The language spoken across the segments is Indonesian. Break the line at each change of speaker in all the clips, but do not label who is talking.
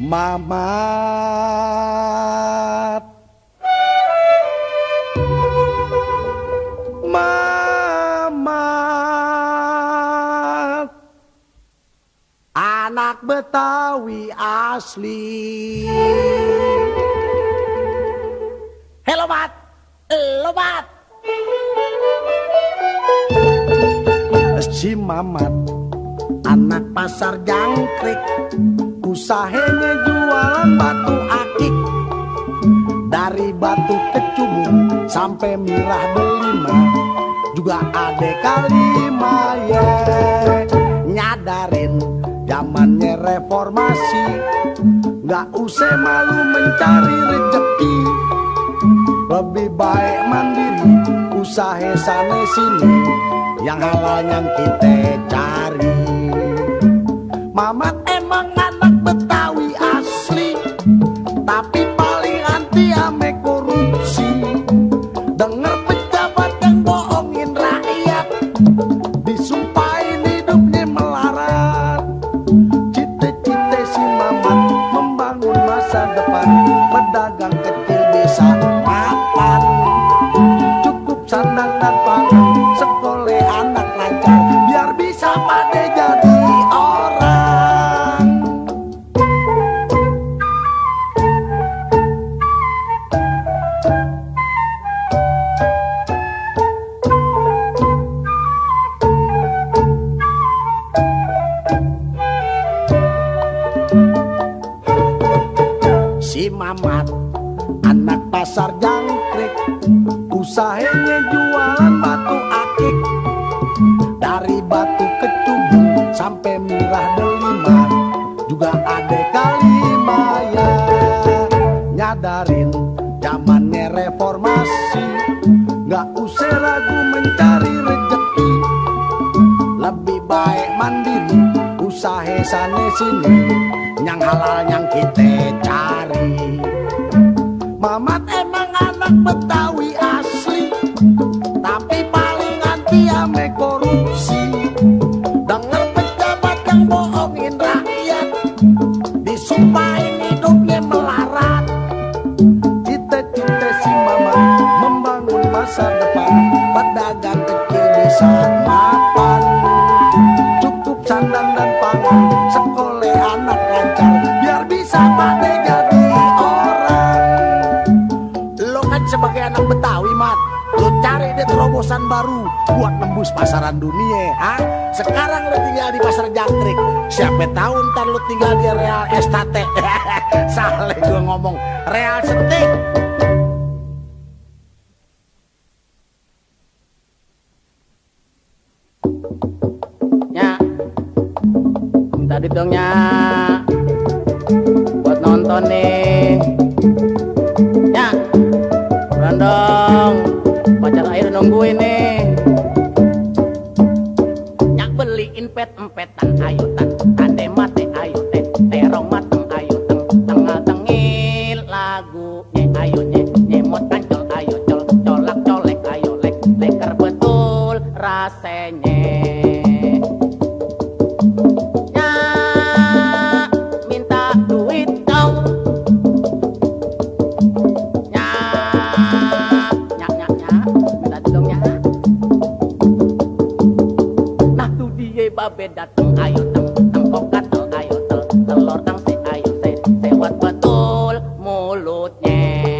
Mamat, Mamat, anak Betawi asli. Helo Mat, lo Mat. Si Mamat, anak pasar jangkrik, usahanya jualan batu akik. Dari Batu Kecubung sampai Mirah Delima, juga ada Kalima ya. Nyadarin zamannya reformasi, nggak usah malu mencari rejeki. Lebih baik mandiri, usaha sana sini, yang halal yang kita cari. Mamat emang anak Betawi asli, tapi paling anti ame korupsi. Dengar pejabat yang bohongin rakyat, disumpahin hidupnya melarat. Cita-cita si Mamat membangun masa depan, pedagang kecil bisa mapan. Cukup sandang dan pangan, sekolah anak lancar, biar bisa pada jadi orang. Si Mamat, anak pasar jangkrik, usahanya jualan batu akik. Dari Batu Kecubung sampai Mirah Delima, juga ada Kalima ya. Nyadarin zamannya reformasi, nggak usah ragu mencari rejeki. Lebih baik mandiri, usaha sana sini, yang halal yang kita cari. Mamat emang anak Betawi asli, tapi paling anti ame korupsi. Dengar pejabat yang bohongin rakyat, disumpahin hidupnya melarat. Cita-cita si Mamat membangun masa depan, pedagang kecil bisa mapan. Cukup sandang dan pangan, sekolah anak lancar, biar bisa pada jadi orang. Lo kan sebagai anak Betawi Mat, lo cari deh terobosan baru buat nembus pasaran dunia, ha? Sekarang lo tinggal di pasar jangkrik, siapa tahu ntar lo tinggal di Real Estate. Salah gue ngomong Real Estate. Nya, minta duit dong nya, buat nonton nih. Nya, buruan dong, pacar air nungguin nih. Nyak beliin pet-empetan, ayo tan, ande mate, ayo teh, terong mateng, ayo teng, tengah tengil lagunya, ayo nyemot ancol, ayo col, colak colek, ayo lek, leker betul rasanya. Nyak minta duit dong. Babe dateng, ayo teng, tengkok gatel, ayo telur tang se, ayo sewat betul mulutnya.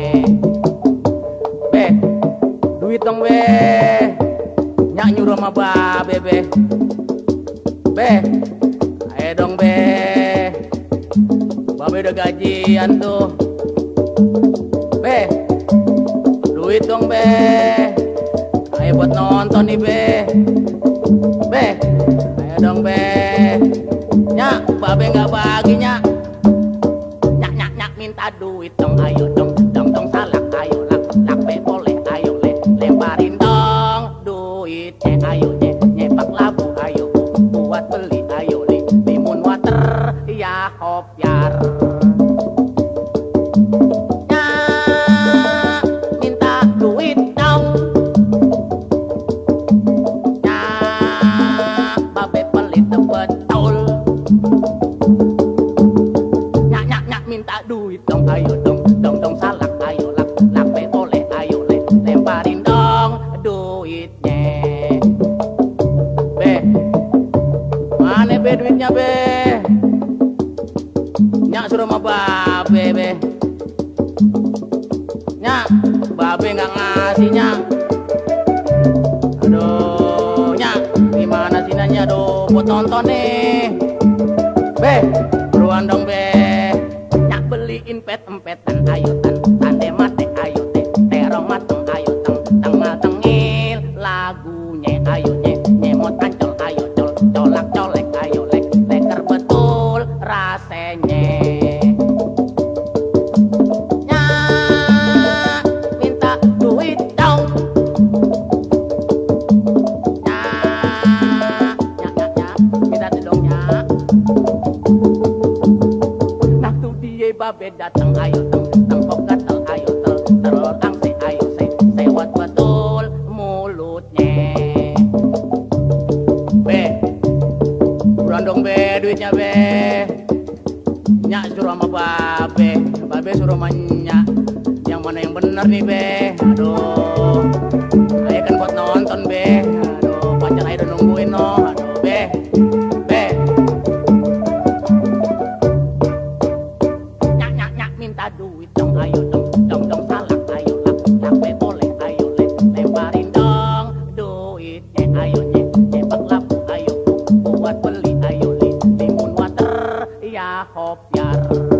Be, duit dong be, nyak nyuruh sama babe be. Be, ayo dong be, babe udah gajian tuh. Be, duit dong be, ayo buat nonton nih be. Be, dong be, nyak babe nggak bagi nyak, nyak minta duit dong, ayo dong salak, ayo lak be boleh, ayo lemparin dong duitnya, ayo nyepak labu, ayo buat beli, ayo limun water ya hopyar. Nyak minta duit dong. Nyak duitnya. Be, mana be duitnya be? Nyak suruh sama babe be. Nyak, babe nggak ngasih nyak. Aduh, nyak, gimana sih nanya? Aduh, buat nonton nih. Be, buruan dong be. Nyak beliin pet empetan, ayo tande mate, ayo terong mateng, ayo teng matengil lagunya, ayo nyemot ancol, ayo colak colek, ayo leker betul rasanya. Nyak minta duit dong. Nyak minta duit dong nyak. Nah tuh dia babe datang, ayo tengkok gatel, ayo telur angse, ayo sewat betul mulutnya. Be, buruan dong be duitnya be. Nyak suruh sama babe suruh sama nyak. Yang mana yang bener nih be? Aduh, ayo kan buat nonton be. Aduh, pacar ayo udah nungguin no. Aduh be. Nyak minta duit dong, ayo dong salak, ayo lape boleh, ayo lemparin dong duitnya, ayo nyebak lapu, ayo buat beli, ayo limun water ya hopyar.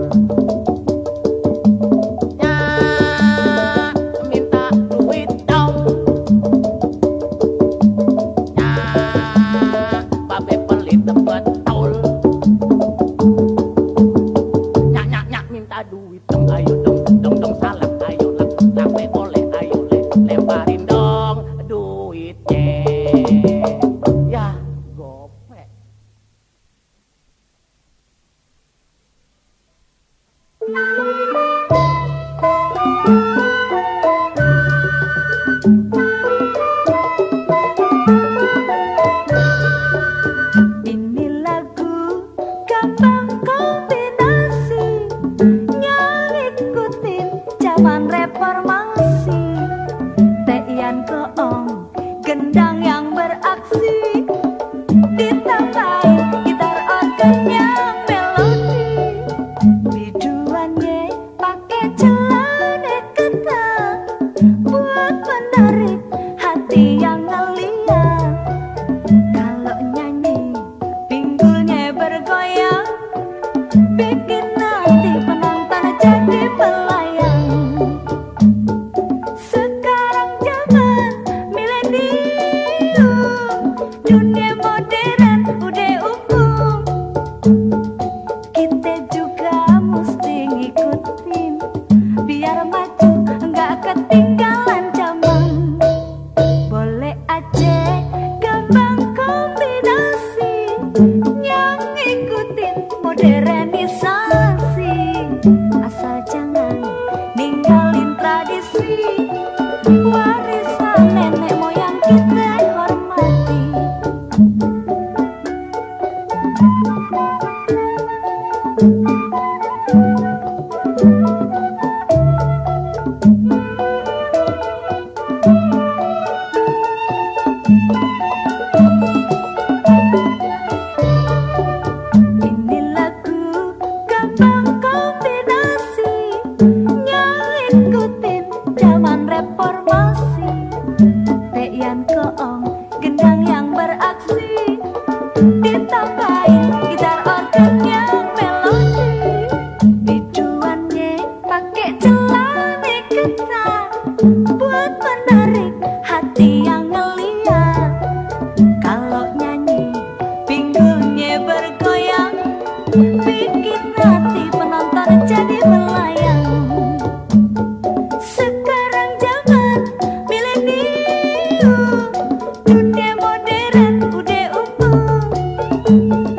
Nyak minta duit dong. Nyak babe pelit betul. Nyak minta duit dong, ayo dong salak, ayo lape boleh, ayo lemparin dong duitnya. Ya gope.
Ini lagu gampang kombinasi, yang ikutin zaman reformasi. Teyan keong, gendang yang beraksi, ditambahin gitar organ yang melodi. Biduannya pakai celana ketat, buat menarik hati yang ngeliat. Kalau nyanyi pinggulnya bergoyang, bikin nanti penonton jadi melayang. Sekarang zaman milenium, dunia modern udah umum. Kita juga mesti ngikutin, biar maju nggak ketinggalan zaman. Boleh aja gampang kombinasi, yang ngikutin modernisasi. Asal jangan ninggalin tradisi, warisan nenek moyang kita hormati. Ini lagu gampang kombinasi, yang ikutin zaman reformasi. Teyan keong, gendang yang beraksi, ditambahin gitar organ yang melodi. Biduannya pakai celana ketat, buat menarik hati yang ngeliat. Kalau nyanyi pinggulnya bergoyang, bikin hati penonton jadi melayang. Sekarang zaman milenium, dunia modern udah umum.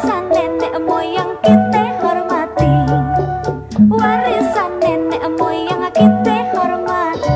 Warisan nenek moyang kita hormati, warisan nenek moyang kita hormati.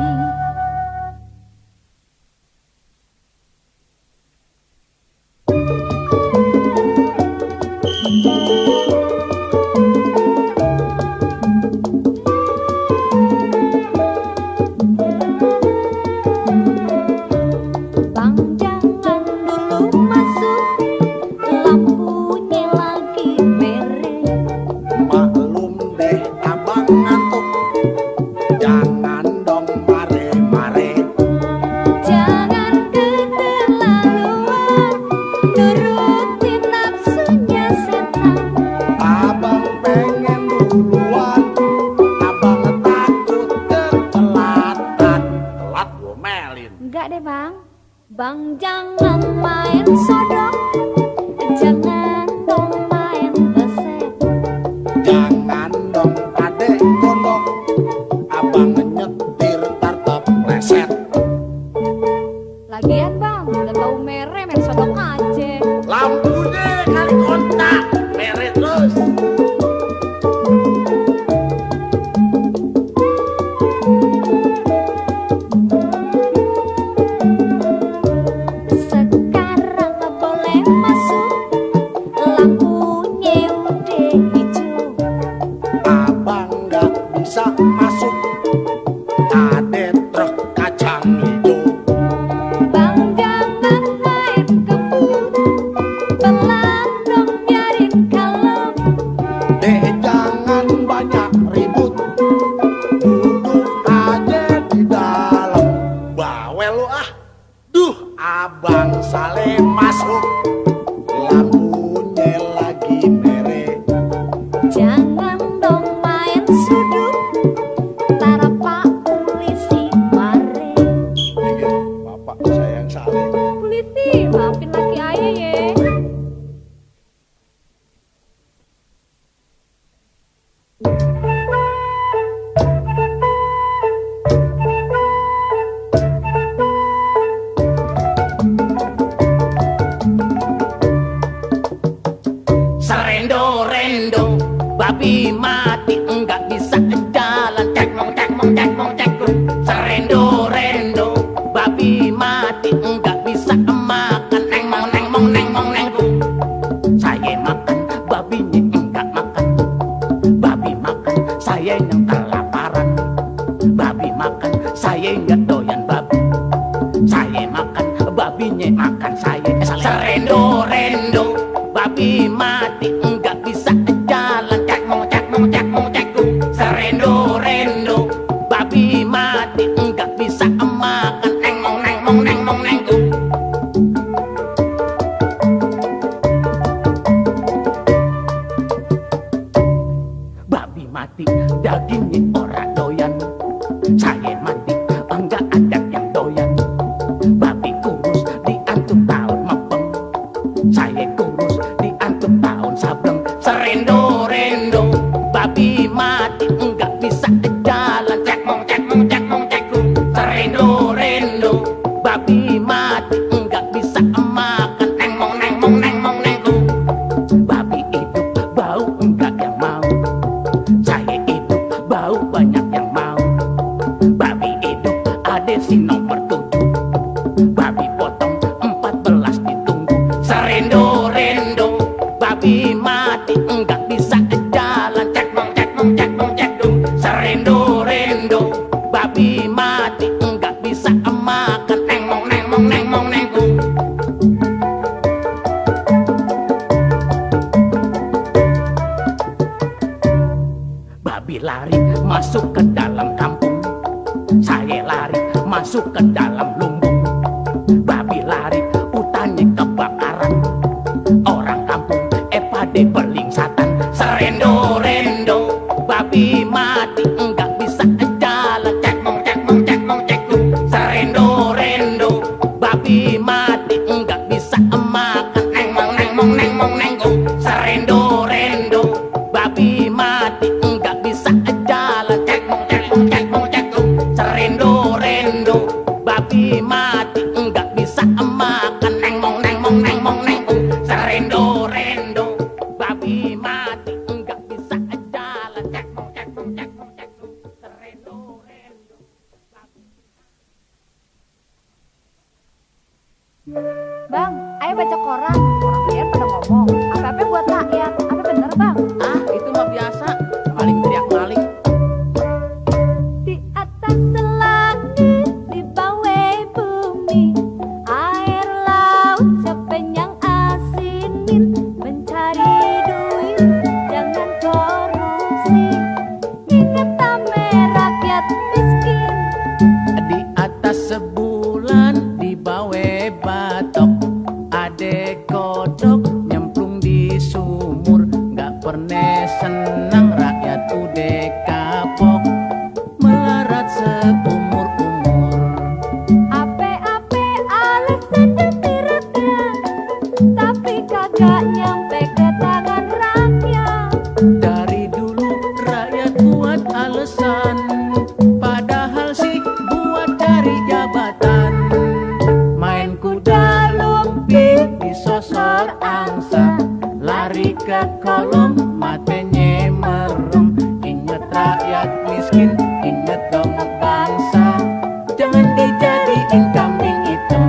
Bang jangan dulu masuk, lampunya lagi mere.
Maklum deh abang ngantuk, jangan dong mare-mare.
Jangan keterlaluan, nurutin nafsunya setan.
Abang pengen duluan, abang takut ketelatan. Telat gomelin.
Enggak deh bang, bang jangan main sodok, jangan dong main geset.
Jangan dong adek gondok, abang nyetir ntar kepleset.
Lagian bang, udah bau mere, main sodok aja.
Lampunya kali kontak, mere terus.
Sekarang boleh masuk, lampunya udah hijau.
Abang nggak bisa masuk, ada truk kacang hijau.
Bang jangan main kebut, pelan dong biarin kalem.
Dek jangan banyak ribut, duduk aja di dalam. Bawel lu ah, duh abang sale masuk, lampunya lagi mere.
Jangan dong main sudut, tara pak polisi mare.
Iya, bapak sayang sale.
Polisi, maafin laki ayah ye.
Serendo-rendo, babi mati enggak bisa jalan. Cekmong cekmong cekmong cekmong. Serendo-rendo, babi mati enggak bisa makan. Neng mong neng mong neng mong neng. Saya makan, babinya enggak makan. Babi makan, saya yang kelaparan. Babi makan, saya enggak doyan babi. Saya makan, babinya makan saya. Serendo-rendo, babi mati enggak bisa jalan. Cekmong cekmong cekmong cekmong. Serendo-rendo, babi mati enggak bisa makan. Neng mong neng mong neng mong neng. Babi mati dagingnya orang doyan. Saya mati enggak ada yang doyan. Babi kurus diantum tahun mepeng, saya kurus diantum tahun sableng. Serendo-rendo, babi mati enggak bisa jalan. Cekmong cekmong cekmong cekmong. Serendo-rendo, babi mati enggak bisa makan. Neng mong neng mong neng mong neng. Babi hidup bau enggak yang mau, saya hidup bau banyak yang mau. Babi hidup ada si nomor 7, babi potong 14 ditunggu. Serendo-rendo, babi mati enggak bisa jalan. Cekmong cekmong cekmong cekmong. Serendo-rendo, babi mati enggak bisa makan. Neng mong neng mong neng mong neng. Babi lari masuk ke dalam kampung, saya lari masuk ke dalam lumbung. Babi lari, hutannya kebakaran, orang kampung pada berlingsatan. Serendo-rendo, babi mati enggak bisa jalan. Cekmong cekmong cekmong cekmong. Serendo-rendo, babi mati enggak bisa makan. Neng mong neng mong neng mong neng. Serendo-rendo, babi mati enggak bisa jalan. Cekmong cekmong cekmong cekmong. Serendo-rendo, babi mati enggak bisa makan. Neng mong neng mong neng mong neng. Serendo-rendo, ke kolong, matanya merem. Ingat rakyat miskin, ingat dong bangsa, jangan dijadiin kambing hitam.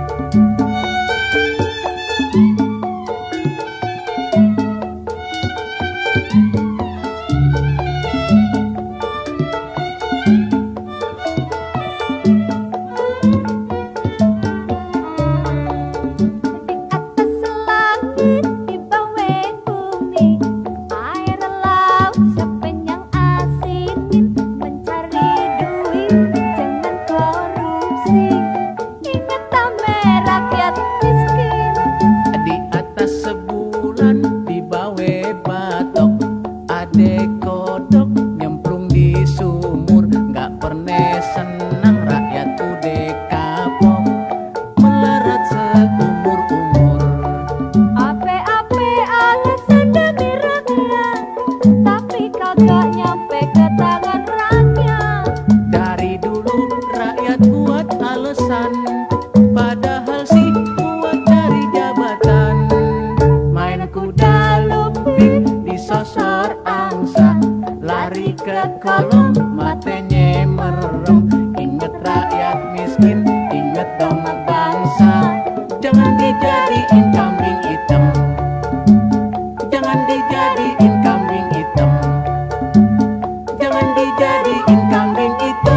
Padahal sih buat cari jabatan, main kuda lumping disosor angsa, lari ke kolong matanya merem. Ingat rakyat miskin, ingat dong bangsa, jangan dijadiin kambing hitam, jangan dijadiin kambing hitam, jangan dijadiin kambing hitam.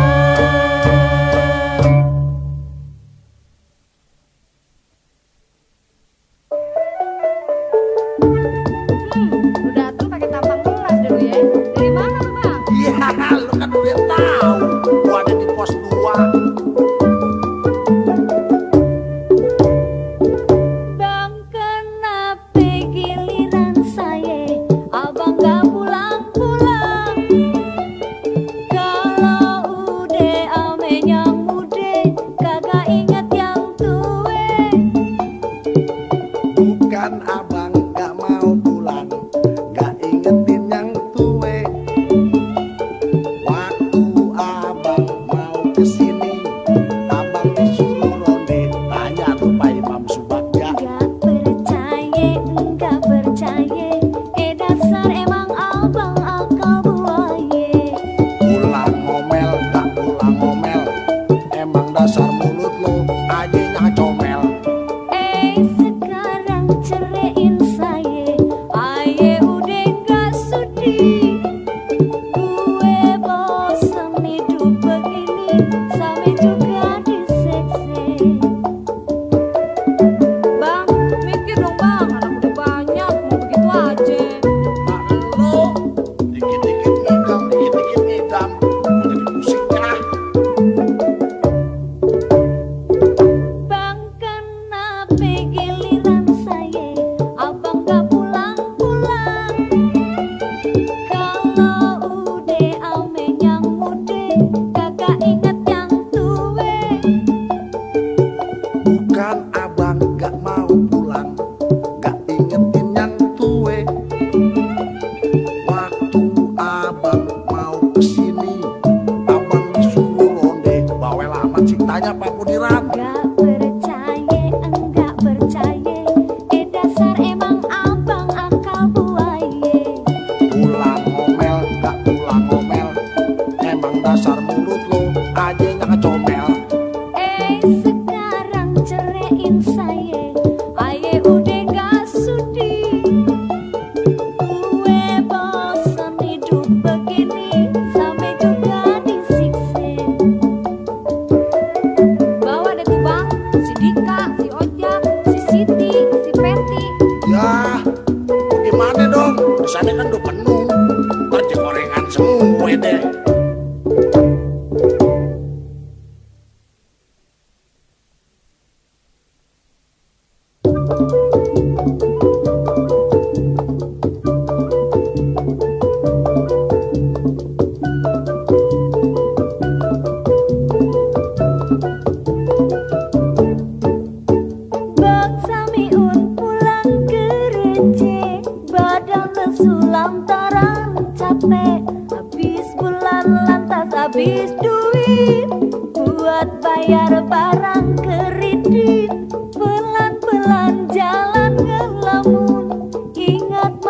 Udah tuh pakai tampang gelas dulu ya. Dari mana lu, Bang?
Iya, lu kan udah tahu. Gua ada di pos 2.
Bang, kenapa giliran saya abang gak pulang-pulang? Kalau udah ame yang muda, kagak inget yang tua.
Bukan abang gak mau pulang, gak ingetin yang tue. Waktu abang mau kesini, abang disuruh ronde, tanya tuh Pak Imam Subagja.
Enggak percaya, dasar emang abang akal buaya.
Pulang ngomel, gak pulang ngomel, emang dasar mulut lo aja comel.
Sekarang ceraiin saya, aye udah gak sudi. Gue bosan hidup begini, sampai juga disekse. Bang, mikir dong bang, anak udah banyak, mau begitu aja.
Nah lo, dikit-dikit ngidam, dikit-dikit ngidam, mau jadi pusing ah.
Bang, kenapa giliran saya abang gak pulang-pulang? Kalau udah ame yang muda, kagak inget yang tua.
Bukan abang gak mau pulang, gak ingetin yang tue. Waktu abang mau kesini, abang disuruh ronde, bawel amat sih tanya Pak Mudiran.
Enggak percaya, dasar emang abang akal buaya.
Pulang ngomel, gak pulang ngomel, emang dasar mulut lo aja comel.
Sekarang ceraiin saya, aye udah gak sudi. Gue bosan hidup begini, sampai juga disiksa. Bawa deh tuh bang, si Dika, si Ojak, si Siti, si Peti.
Ya, gimana dong? Di sana kan udah penuh, ntar gorengan semua deh.
Bang Samiun pulang kerja, badan lesu lantaran capek. Habis bulan lantas habis duit, buat bayar barang kredit. Pelan-pelan jalan ngelamun, ingat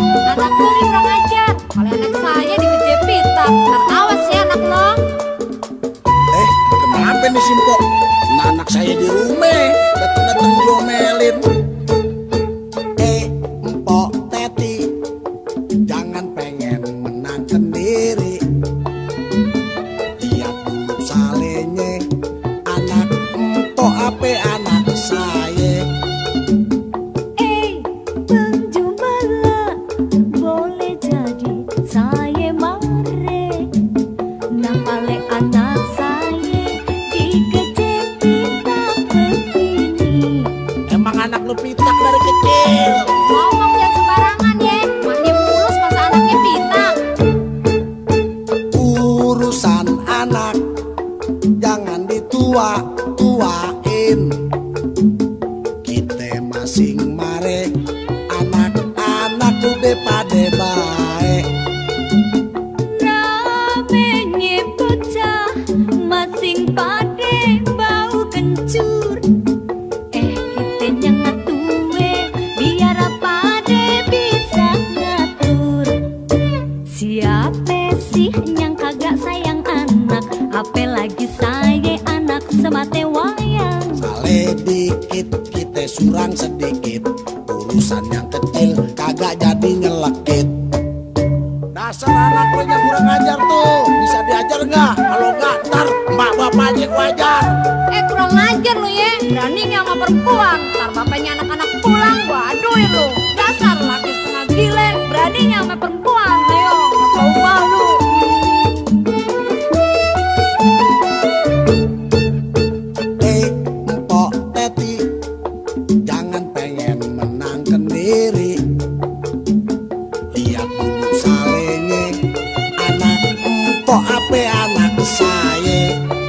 Anak lo nih kurang ajar. Kalau anak saya dikejar pita, ntar awas ya anak lo.
Kenapa nih Simpo? Nah, anak saya di rumah datang diomelin. Empok Teti, jangan pengen menang sendiri. Lihat dulu salenya, anak empok ape anak saya.
Penjumbala, boleh jadi saya mare. Napale anak saya dikecetin begini.
Emang anak lu pitak dari kecil.
Ngomong jangan sembarangan ya. Mandi mulus masa anaknya pitak.
Urusan anak jangan ditua-tuain. Kita masing mare anak-anak udah pada baik.
Ramenye bocah masing pade bau kencur. Kita nyengat tuwe biar pade bisa ngatur. Siapa sih yang kagak sayang anak? Apalagi saya anak semate wayang.
Sale dikit kita surang sedikit. Urusan yang kecil kagak jadi nyelekit. Dasar anak lu yang kurang ajar tuh. Bisa diajar nggak? Kalau nggak ntar mbak bapaknya wajar.
Kurang ajar lu ya. Berani sama perempuan. Ntar bapaknya anak-anak pulang gua aduin lu. Dasar laki setengah gile. Beraninya sama perempuan. Ayo, ngapa ubah lu.
Empok Teti, jangan pengen menang sendiri. Lihat dulu salenya, anak empok ape anak saya.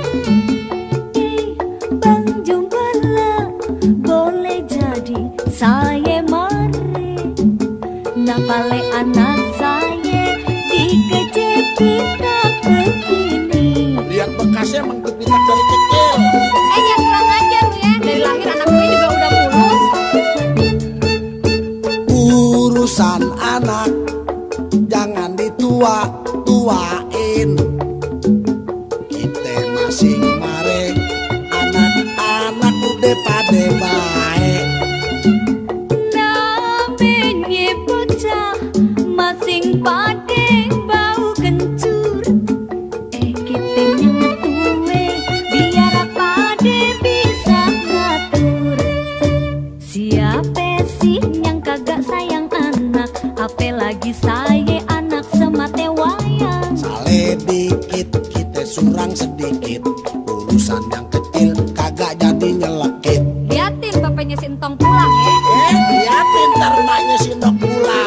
Bang Jumbala, boleh jadi saya mare. Napale anak saya dikecetin begini.
Lihat bekasnya emang kepitak dari kecil.
Jangan kurang ajar lu ya. Dari lahir anak gue juga udah mulus.
Urusan anak jangan ditua-tuain. Kita masing mare anak-anak udah pada baik.
Namanya bocah masing pade bau kencur. Kita nyengat tuwe biar pade bisa ngatur. Siapa sih yang kagak sayang anak? Apalagi saya anak semate wayang.
Sale dikit kita surang sedikit. Urusan yang kecil kagak jadi nyelekit.
Liatin bapaknya si Entong pulang ya.
Liatin ntar mbaknya si Ndok pulang.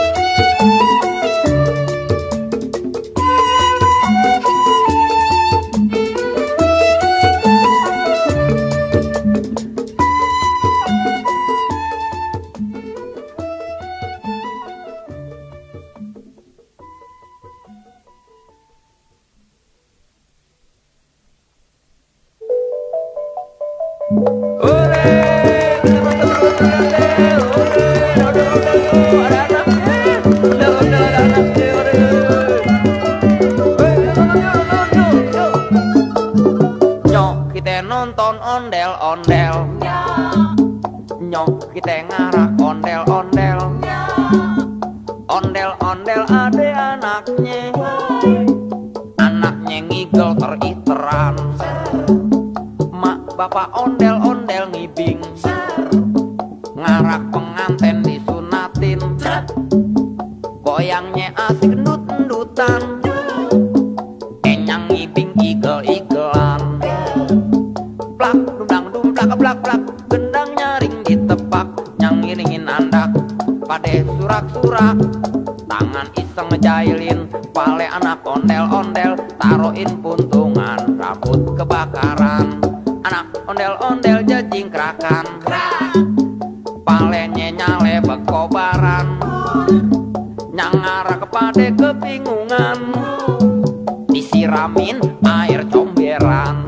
Nyok kita nonton ondel-ondel, nyok kita ngarak ondel-ondel, ondel-ondel ade anaknya, anaknya ngigel teriteran, mak bapak ondel-ondel ngibing, ngarak penganten disunatin, goyangnya asik endut-endutan, enyang ngibing igel-igelan. Plak, dumdang, dumplak, plak, plak, gendang nyaring ditepak, nyang ngiringin andak, pade surak-surak, tangan iseng ngejailin, pale anak ondel-ondel, taruhin puntungan, rambut kebakaran, anak ondel-ondel jajing kerakan, palenya nyale bekobaran, nyang ngarah kepade kebingungan, disiramin air comberan.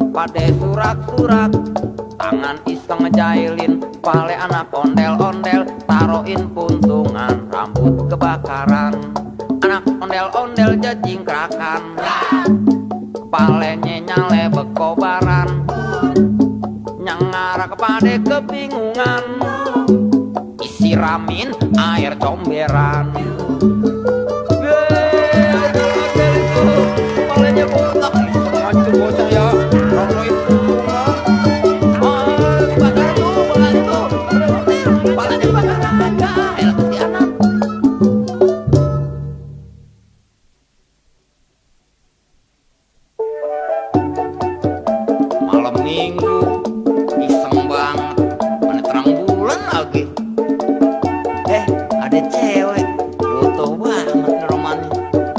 pade surak-surak, tangan iseng ngejailin, pale anak ondel-ondel, taroin puntungan, rambut kebakaran. Anak ondel-ondel jajing kerakan, palenya nyale bekobaran, nyangara kepade kebingungan, isiramin air comberan. Palenya botak, hancur bocah ya, ronoin puntungan. Bakar tuh, palanya bakaran aja, elah si anak. Malam minggu iseng banget, mana terang bulan lagi. Ada cewek foto banget romannya.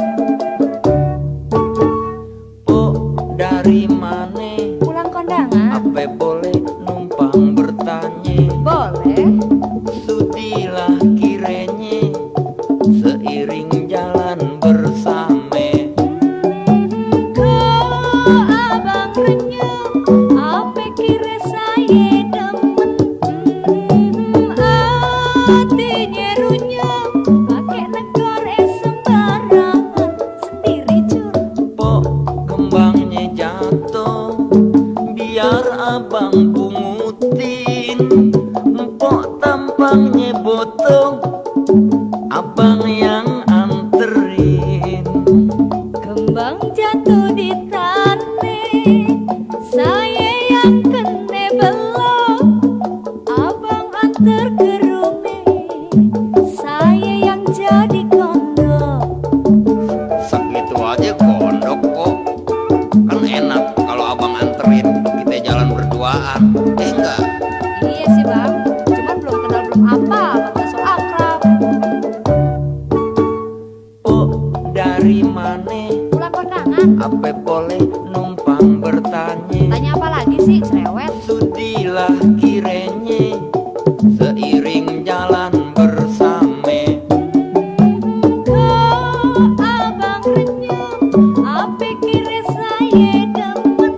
Po dari mana?
Pulang kondangan?
Apa boleh numpang bertanya?
Boleh.
Sudilah kiranya seiring jalan bersama.
Abang renyah, apa kira saya demen? Hatinya runyah, pakai negor sembarangan, sendiri cur.
Po kembangnya jatuh, biar abang pungutin. Po tampangnya botong, abang yang anterin.
Kembang jatuh di tanah, saya yang kena belok. Abang antar ke rumah, saya yang jadi kondok.
Segitu aja kondok kok. Kan enak kalau abang anterin, kita jalan berduaan. Enggak.
Iya sih bang, cuman belum kenal belum apa, bakal so akrab.
Po dari mana?
Pulang kondangan,
Apa boleh numpang bertanya?
tanya apa lagi sih cerewet?
Sudilah kiranya seiring jalan bersama.
Abang renyah, apa kira saya demen?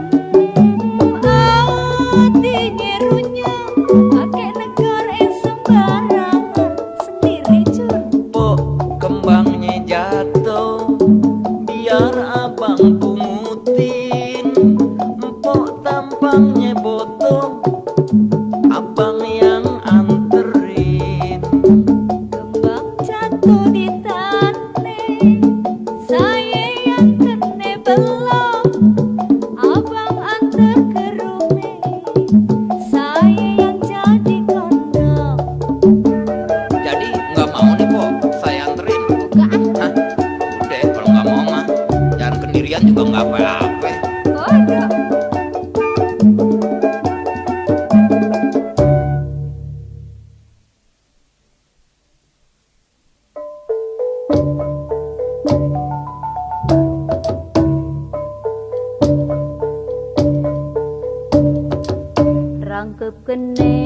Hatinya runyah, pakai negor sembarangan, sendiri cur.
Po kembangnya jatuh, biar abang pungutin. Po tampangnya botong, abang yang anterin.
Kembang jatuh di tanah, saya yang kena belok. Abang antar ke rumah, saya yang jadi kondok.
Jadi nggak mau nih Po, saya anterin.
Enggak ah,
Hah? Udah kalau nggak mau mah, jangan kendirian juga nggak apa-apa.
bodoh. Rangkep kene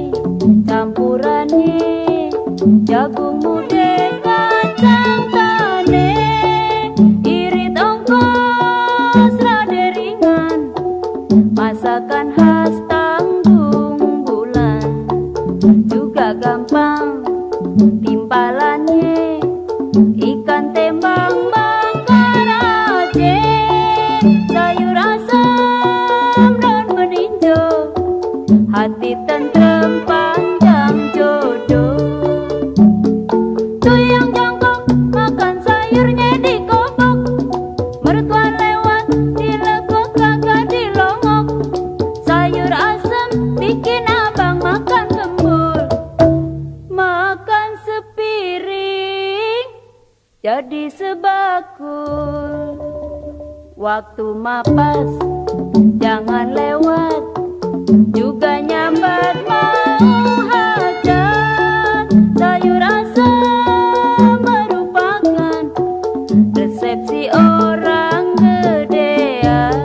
campurannya jagung muda kacang tane, irit ongkos rada ringan, masakan khas Tanggung Bulan juga gampang timpalannya, ikan tembang bakar aja, sayur asam daun meninjau, hati tentrem panjang jodoh. Tuh yang jongkok makan sayurnya dikobok, mertua lewat dilegok kagak dilongok, sayur asam bikin abang makan gembul, makan sepiring jadi sebakul. Waktu mapas jangan lewat, juga nyambat mau hajat, sayur asam merupakan resepsi orang gedean.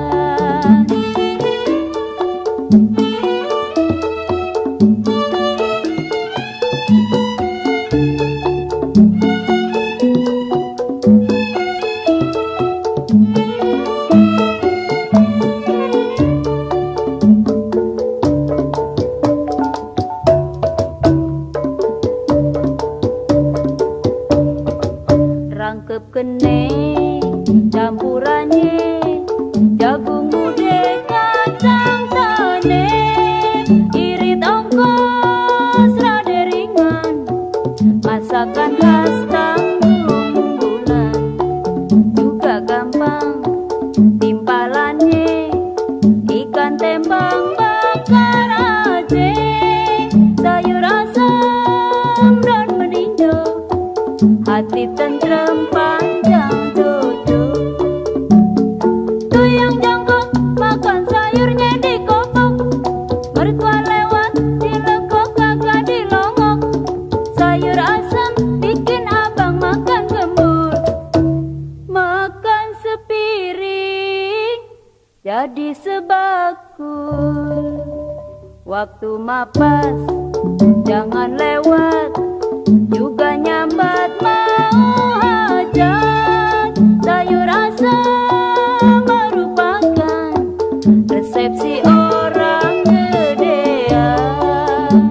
kene campurannya jagung muda kacang tane irit ongkos rada ringan masakan khas Tanggung Bulan juga gampang timpalannya ikan tembang bakar aja sayur asam dan meninjau hati tentrem panjang duduk tuh yang jongkok makan sayurnya di kopok mertua lewat dilekok kagak dilongok sayur asam bikin abang makan gembur makan sepiring jadi sebakul waktu mapas jangan lewat juga nyambat mau hajat sayur asam merupakan resepsi orang gedean.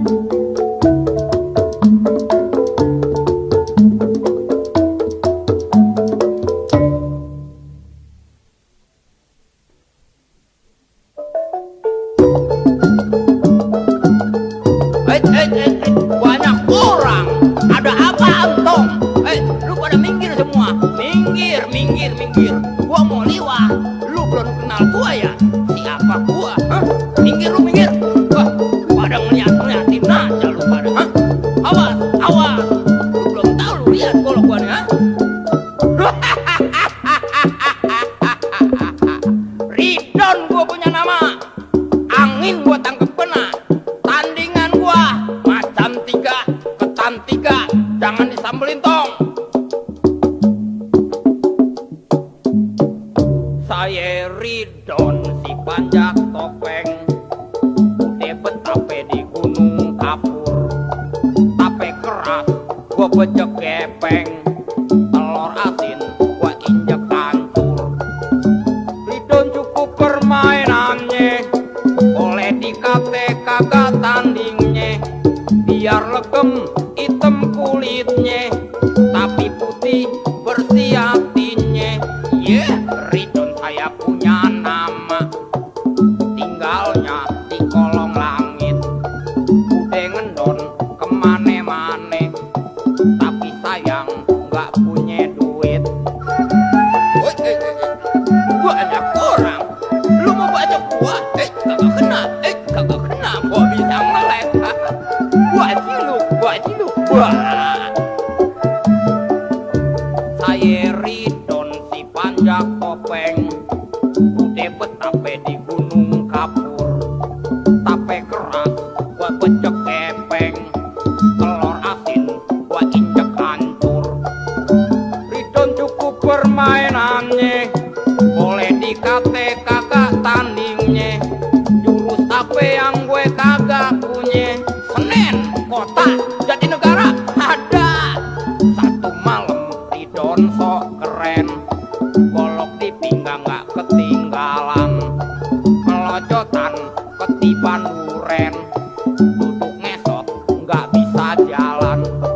Banyak orang. Ada apa Antong? Lu pada minggir semua. Minggir, minggir, minggir. Gua mau liwat. Lu belum kenal gua ya? Siapa gua? Hah? Minggir lu, minggir. Wah, pada ngeliat-ngeliatin aja lu pada. Hah? Awas, awas. Lu belum tahu lu lihat golok gua nih, ha? Ridon gua punya nama. Angin gua tangkep kena. Tandingan gua macan 3, ketan 3. Jangan disambelin tong. Saya Ridon si panjak topeng. Udah betape di gunung kapur. Tape keras gua becek gepeng. Telur asin gua injek hancur. Ridon cukup permainannya. Boleh dikate kagak tandingnya. Biar legem hitam kulitnya tapi putih bersih hatinya. Ridon saya punya nama. Tinggalnya di kolong langit. Udah ngendon kemane-mane tapi sayang nggak punya duit. Banyak orang. Lu mau baca gua? Kagak kena. Kagak kena. Gua bisa melek. Gua ciluk. Saya Ridon si panjak topeng. Udah betape di gunung kapur. Tape keras gua becek kepeng. Telur asin gua injek hancur. Ridon cukup permainannya. Boleh dikate kagak tandingnya. Jurus apa yang gue kagak punya. Senen, kota, jadi negara ada. Satu malam Ridon sok keren. Golok di pinggang gak ketinggalan. Melocotan ketiban duren. Duduk ngesot gak bisa jalan.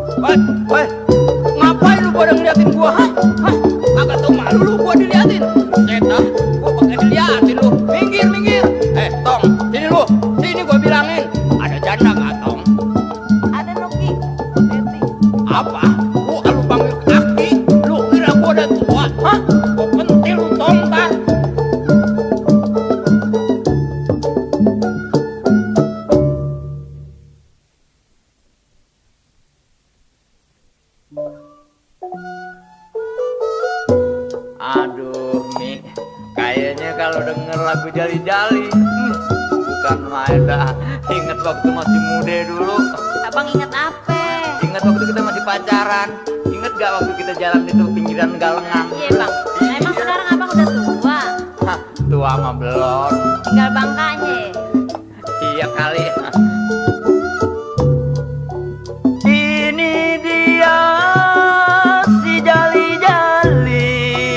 Ngapain lu pada ngeliatin gua? Hah? Kagak tau malu lu gua diliatin. Setan, gua pakai diliatin lu. Minggir, minggir. Tong, sini lu. Sini gua bilangin. Ada janda gak, Tong?
Ada Noki, Teti.
Apa? Lu panggil kaki? Lu kira gua udah tua? Hah? Gua pentil lu, Tong, kan? Aduh, Mi, kayaknya kalau denger lagu Jali-Jali bukan main dah. Ingat waktu masih muda dulu.
Abang inget apa?
Ingat waktu kita masih pacaran. Ingat gak waktu kita jalan itu pinggiran Galengan?
Iya bang. Emang sekarang abang udah tua?
Hah, tua mah belum.
Tinggal bangkanya.
Iya kali. Ini dia si Jali-Jali.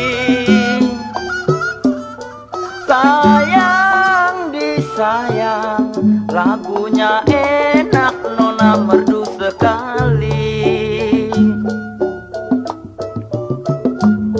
Sayang disayang. Lagunya enak, nona merdu sekali.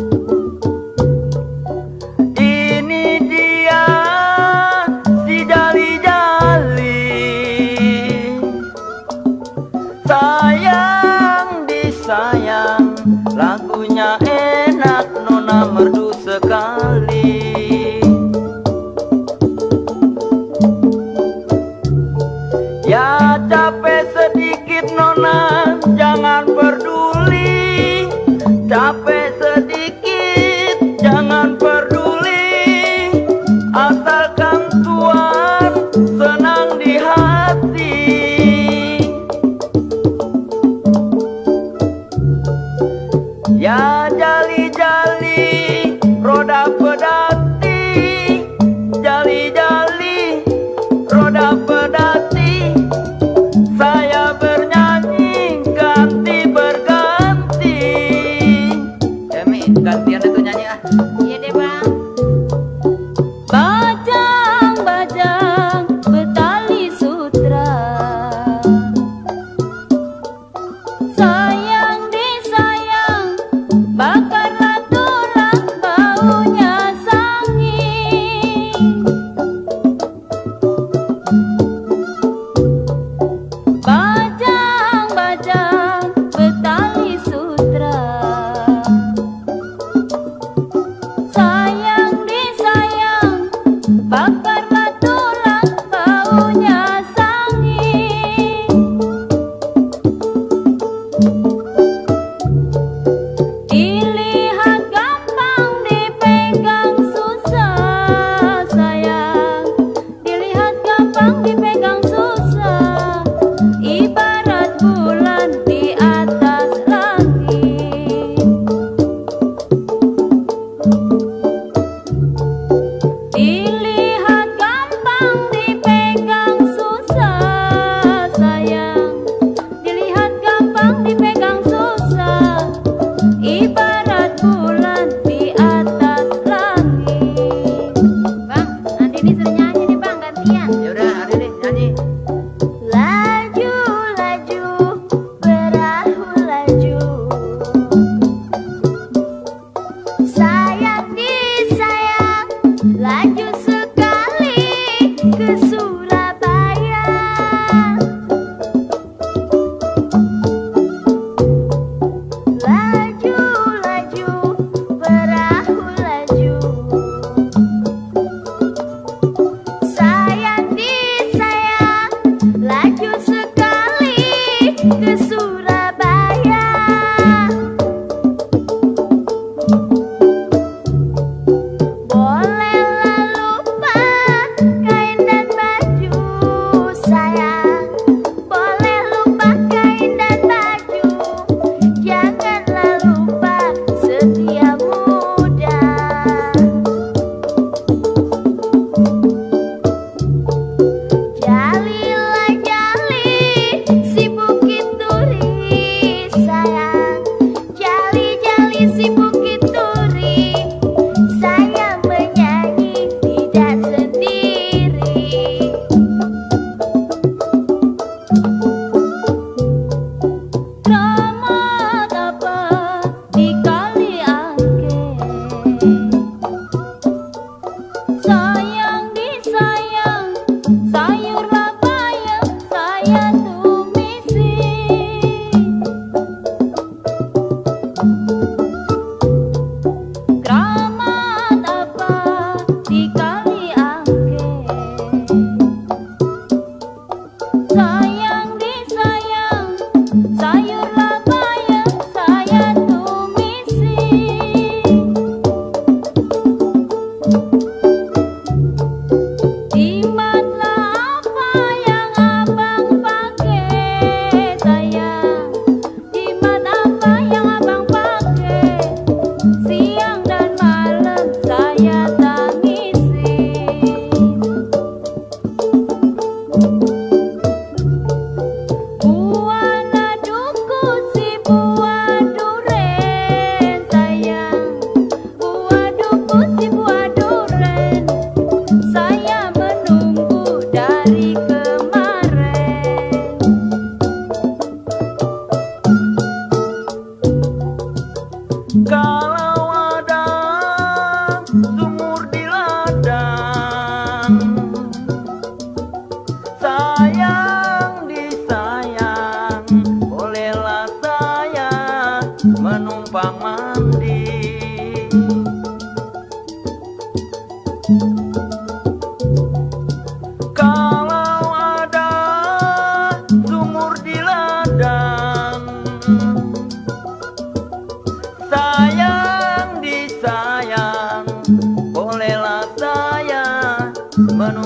capek sedikit nona, jangan peduli. Capek sedikit, jangan peduli. Asalkan Tuhan senang di hati. Ya jali-jali roda pedati, jali-jali roda pedati.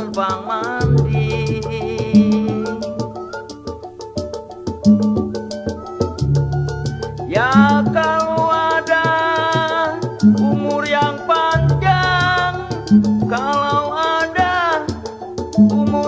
numpang mandi. Ya kalau ada umur yang panjang, kalau ada umur